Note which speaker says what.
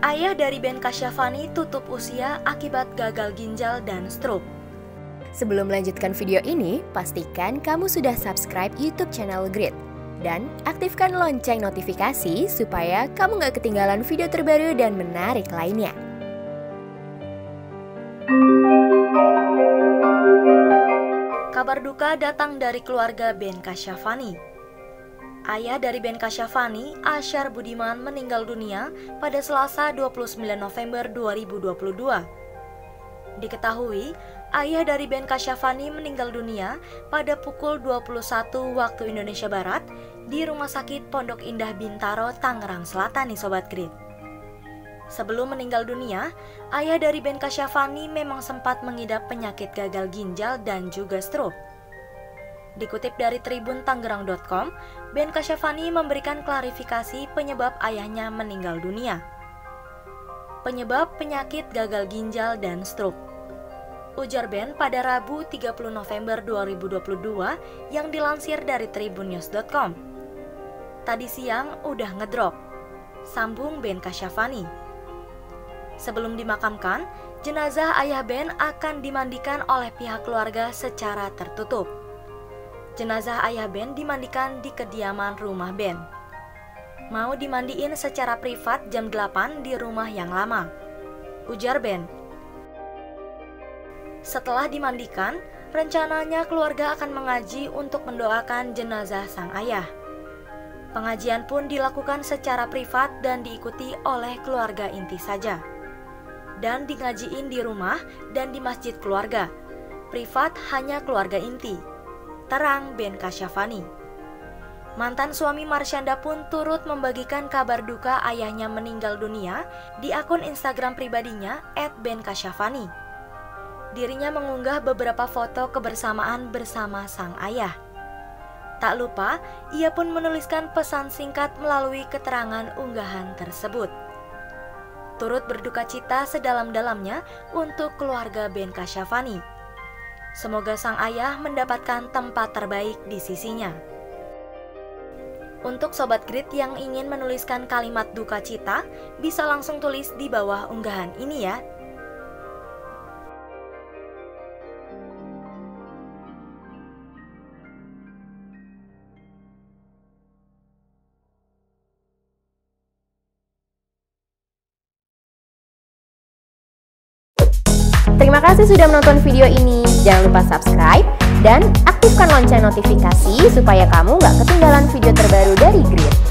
Speaker 1: Ayah dari Ben Kasyafani tutup usia akibat gagal ginjal dan stroke.
Speaker 2: Sebelum melanjutkan video ini, pastikan kamu sudah subscribe YouTube channel Grit dan aktifkan lonceng notifikasi supaya kamu nggak ketinggalan video terbaru dan menarik lainnya.
Speaker 1: Kabar duka datang dari keluarga Ben Kasyafani. Ayah dari Ben Kasyafani, Asyar Budiman, meninggal dunia pada Selasa 29 November 2022. Diketahui, ayah dari Ben Kasyafani meninggal dunia pada pukul 21 waktu Indonesia Barat di Rumah Sakit Pondok Indah Bintaro, Tangerang Selatan nih Sobat Grit. Sebelum meninggal dunia, ayah dari Ben Kasyafani memang sempat mengidap penyakit gagal ginjal dan juga stroke. Dikutip dari Tribun Tangerang.com, Ben Kasyafani memberikan klarifikasi penyebab ayahnya meninggal dunia. Penyebab penyakit gagal ginjal dan stroke. Ujar Ben pada Rabu 30 November 2022 yang dilansir dari tribunnews.com. Tadi siang udah ngedrop, sambung Ben Kasyafani. Sebelum dimakamkan, jenazah ayah Ben akan dimandikan oleh pihak keluarga secara tertutup. Jenazah ayah Ben dimandikan di kediaman rumah Ben. Mau dimandiin secara privat jam 8 di rumah yang lama, ujar Ben. Setelah dimandikan, rencananya keluarga akan mengaji untuk mendoakan jenazah sang ayah. Pengajian pun dilakukan secara privat dan diikuti oleh keluarga inti saja. Dan dingajiin di rumah dan di masjid keluarga. Privat hanya keluarga inti, terang Ben Kasyafani. Mantan suami Marsyanda pun turut membagikan kabar duka ayahnya meninggal dunia di akun Instagram pribadinya @benkasyafani. Dirinya mengunggah beberapa foto kebersamaan bersama sang ayah. Tak lupa, ia pun menuliskan pesan singkat melalui keterangan unggahan tersebut. Turut berduka cita sedalam-dalamnya untuk keluarga Ben Kasyafani. Semoga sang ayah mendapatkan tempat terbaik di sisinya. Untuk Sobat Grit yang ingin menuliskan kalimat duka cita, bisa langsung tulis di bawah unggahan ini ya.
Speaker 2: Terima kasih sudah menonton video ini. Jangan lupa subscribe dan aktifkan lonceng notifikasi supaya kamu nggak ketinggalan video terbaru dari Grit.